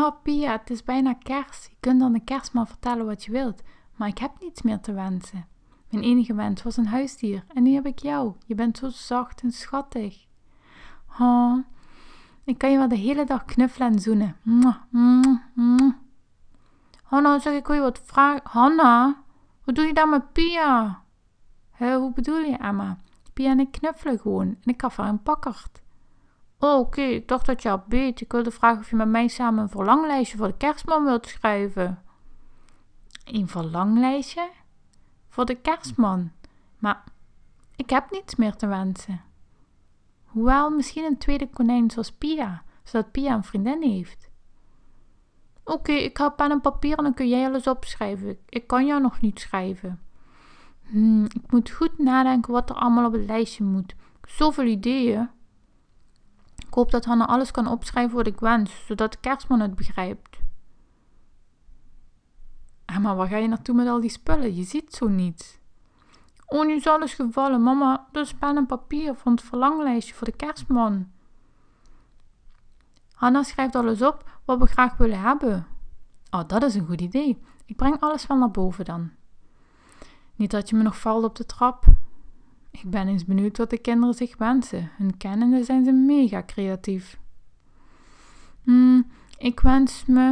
Pia, het is bijna kerst. Je kunt aan de kerstman vertellen wat je wilt. Maar ik heb niets meer te wensen. Mijn enige wens was een huisdier. En nu heb ik jou. Je bent zo zacht en schattig. Oh, ik kan je wel de hele dag knuffelen en zoenen. Mwah, mwah, mwah. Hanna, zeg ik wil je wat vragen. Hanna, wat doe je daar met Pia? Hoe bedoel je, Emma? Pia en ik knuffelen gewoon. En ik gaf haar een pakkerd. Oh, oké, ik dacht dat je haar beet. Ik wilde vragen of je met mij samen een verlanglijstje voor de kerstman wilt schrijven. Een verlanglijstje? Voor de kerstman? Maar ik heb niets meer te wensen. Hoewel, misschien een tweede konijn zoals Pia, zodat Pia een vriendin heeft. Oké, ik ga pen en papier en dan kun jij alles opschrijven. Ik kan jou nog niet schrijven. Ik moet goed nadenken wat er allemaal op het lijstje moet. Zoveel ideeën. Ik hoop dat Hanna alles kan opschrijven wat ik wens, zodat de kerstman het begrijpt. Maar waar ga je naartoe met al die spullen? Je ziet zo niets. Oh, nu is alles gevallen. Mama, dus pen en papier van het verlanglijstje voor de kerstman. Hanna schrijft alles op wat we graag willen hebben. Oh, dat is een goed idee. Ik breng alles wel naar boven dan. Niet dat je me nog valt op de trap. Ik ben eens benieuwd wat de kinderen zich wensen. Hun kennende zijn ze mega creatief. Ik wens me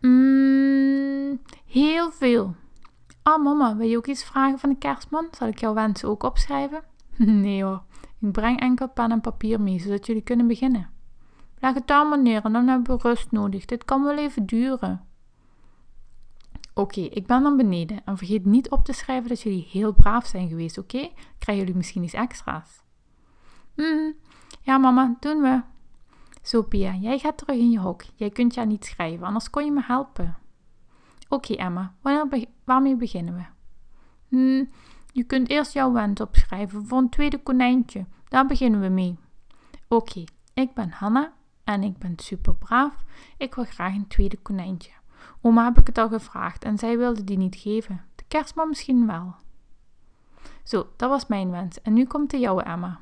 heel veel. Ah, mama, wil je ook iets vragen van de kerstman? Zal ik jouw wensen ook opschrijven? Nee hoor, ik breng enkel pen en papier mee, zodat jullie kunnen beginnen. Leg het daar maar neer en dan hebben we rust nodig. Dit kan wel even duren. Oké, ik ben dan beneden en vergeet niet op te schrijven dat jullie heel braaf zijn geweest, oké? Krijgen jullie misschien iets extra's? Ja mama, doen we. Zo Pia, jij gaat terug in je hok. Jij kunt ja niet schrijven, anders kon je me helpen. Oké, Emma, waarmee beginnen we? Je kunt eerst jouw wens opschrijven voor een tweede konijntje. Daar beginnen we mee. Oké, ik ben Hanna en ik ben super braaf. Ik wil graag een tweede konijntje. Oma heb ik het al gevraagd en zij wilde die niet geven. De kerstman misschien wel. Zo, dat was mijn wens. En nu komt de jouwe, Emma.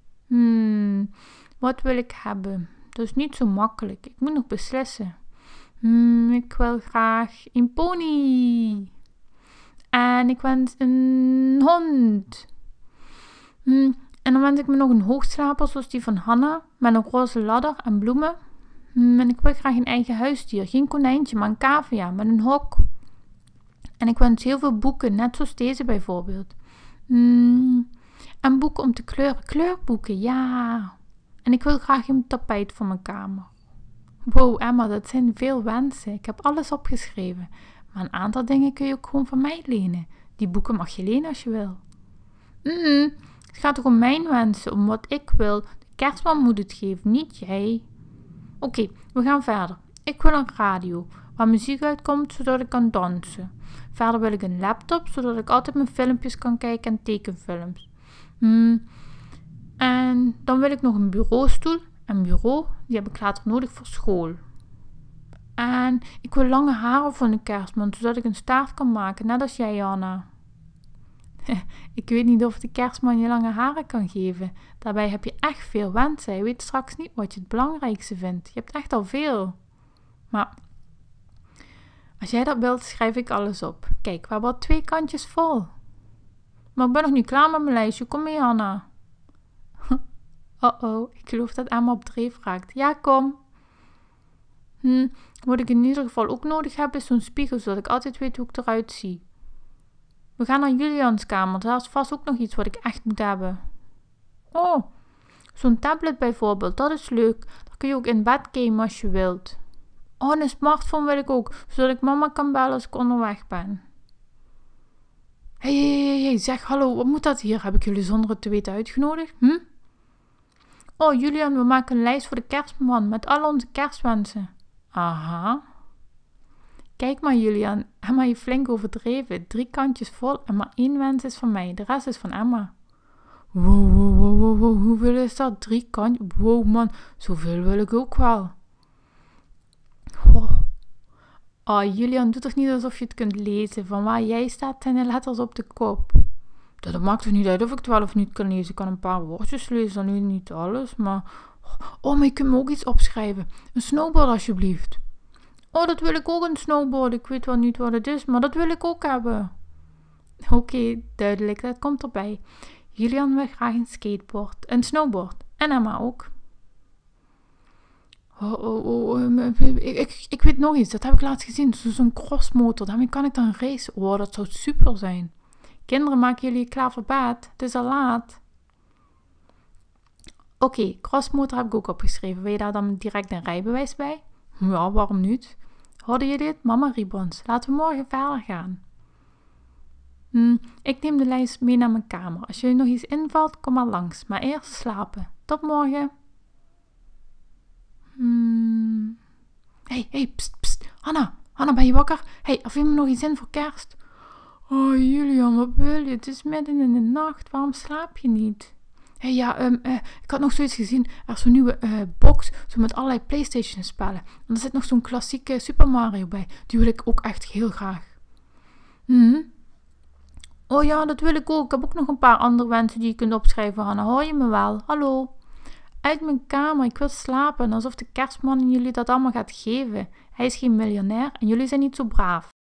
Wat wil ik hebben? Dat is niet zo makkelijk. Ik moet nog beslissen. Ik wil graag een pony. En ik wens een hond. En dan wens ik me nog een hoogslaper zoals die van Hanna. Met een roze ladder en bloemen. En ik wil graag een eigen huisdier. Geen konijntje, maar een cavia met een hok. En ik wens heel veel boeken, net zoals deze bijvoorbeeld. En boeken om te kleuren. Kleurboeken, ja. En ik wil graag een tapijt voor mijn kamer. Wow, Emma, dat zijn veel wensen. Ik heb alles opgeschreven. Maar een aantal dingen kun je ook gewoon van mij lenen. Die boeken mag je lenen als je wil. Het gaat toch om mijn wensen, om wat ik wil. De kerstman moet het geven, niet jij. Oké, we gaan verder. Ik wil een radio, waar muziek uitkomt, zodat ik kan dansen. Verder wil ik een laptop, zodat ik altijd mijn filmpjes kan kijken en tekenfilms. En dan wil ik nog een bureaustoel. Een bureau, die heb ik later nodig voor school. En ik wil lange haren voor een kerstman, zodat ik een staart kan maken, net als jij, Anna. Ik weet niet of de kerstman je lange haren kan geven. Daarbij heb je echt veel wensen. Je weet straks niet wat je het belangrijkste vindt. Je hebt echt al veel. Maar als jij dat wilt, schrijf ik alles op. Kijk, we hebben al 2 kantjes vol. Maar ik ben nog niet klaar met mijn lijstje. Kom mee, Anna. Ik geloof dat Emma op dreef raakt. Ja, kom. Wat ik in ieder geval ook nodig heb, is zo'n spiegel, zodat ik altijd weet hoe ik eruit zie. We gaan naar Julians kamer. Daar is vast ook nog iets wat ik echt moet hebben. Oh, zo'n tablet bijvoorbeeld. Dat is leuk. Daar kun je ook in bed gamen als je wilt. Oh, en een smartphone wil ik ook, zodat ik mama kan bellen als ik onderweg ben. Hey, zeg hallo, wat moet dat hier? Heb ik jullie zonder het te weten uitgenodigd? Oh, Julian, we maken een lijst voor de kerstman met al onze kerstwensen. Aha. Kijk maar, Julian, Emma heeft flink overdreven. 3 kantjes vol en maar 1 wens is van mij. De rest is van Emma. Wow, hoeveel is dat? 3 kantjes? Wow, man, zoveel wil ik ook wel. Oh, Julian, doe toch niet alsof je het kunt lezen. Van waar jij staat zijn de letters op de kop. Dat maakt toch niet uit of ik het wel of niet kan lezen. Ik kan een paar woordjes lezen, dan niet alles, maar... Oh, maar je kunt me ook iets opschrijven. Een snowboard alsjeblieft. Oh, dat wil ik ook, een snowboard. Ik weet wel niet wat het is, maar dat wil ik ook hebben. Oké, duidelijk, dat komt erbij. Julian wil graag een snowboard. En Emma ook. Ik weet nog iets, dat heb ik laatst gezien. Zo'n crossmotor, daarmee kan ik dan racen. Oh, dat zou super zijn. Kinderen, maken jullie klaar voor bed? Het is al laat. Oké, crossmotor heb ik ook opgeschreven. Wil je daar dan direct een rijbewijs bij? Ja, waarom niet? Hoorden jullie het? Mama Ribbons. Laten we morgen verder gaan. Ik neem de lijst mee naar mijn kamer. Als jullie nog iets invalt, kom maar langs. Maar eerst slapen. Tot morgen. Hey, pst. Hanna, ben je wakker? Hey, of je me nog iets in voor kerst? Oh, Julian, wat wil je? Het is midden in de nacht. Waarom slaap je niet? Hey, ja, ik had nog zoiets gezien. Er is zo'n nieuwe box, zo met allerlei PlayStation spellen. En er zit nog zo'n klassieke Super Mario bij. Die wil ik ook echt heel graag. Oh ja, dat wil ik ook. Ik heb ook nog een paar andere wensen die je kunt opschrijven, Hanna. Hoor je me wel? Hallo? Uit mijn kamer, ik wil slapen. Alsof de kerstman jullie dat allemaal gaat geven. Hij is geen miljonair en jullie zijn niet zo braaf.